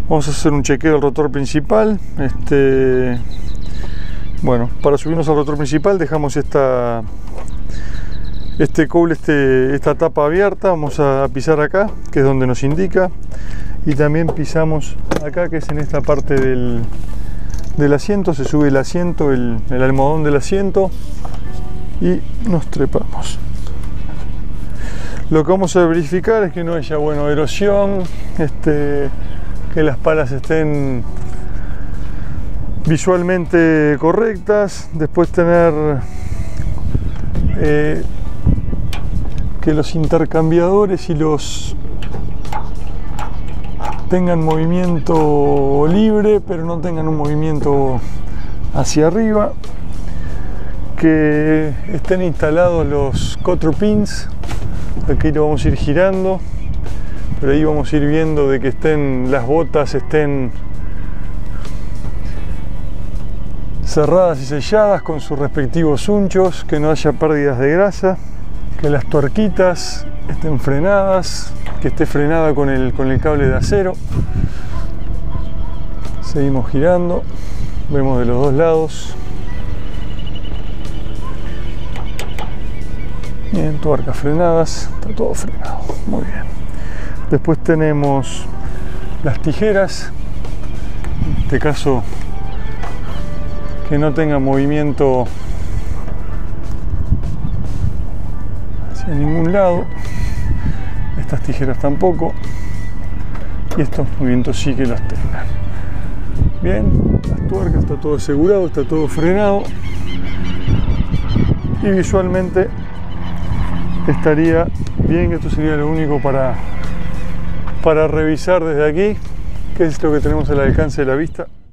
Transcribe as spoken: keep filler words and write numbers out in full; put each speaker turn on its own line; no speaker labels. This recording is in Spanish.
Vamos a hacer un chequeo del rotor principal. Este, bueno, para subirnos al rotor principal dejamos esta, este cowl, este, esta tapa abierta. Vamos a pisar acá, que es donde nos indica, y también pisamos acá, que es en esta parte del, del asiento. Se sube el asiento, el, el almohadón del asiento, y nos trepamos. Lo que vamos a verificar es que no haya, bueno, erosión, este, que las palas estén visualmente correctas. Después tener eh, que los intercambiadores y los tengan movimiento libre, pero no tengan un movimiento hacia arriba. Que estén instalados los cuatro pins. Aquí lo vamos a ir girando, pero ahí vamos a ir viendo de que estén las botas estén cerradas y selladas con sus respectivos unchos, que no haya pérdidas de grasa, que las tuerquitas estén frenadas, que esté frenada con el, con el cable de acero. Seguimos girando, vemos de los dos lados. Bien, tuercas frenadas, está todo frenado, muy bien. Después tenemos las tijeras, en este caso que no tenga movimiento hacia ningún lado. Estas tijeras tampoco, y estos movimientos sí que los tengan. Bien, las tuercas, está todo asegurado, está todo frenado, y visualmente estaría bien, que esto sería lo único para, para revisar desde aquí, que es lo que tenemos al alcance de la vista.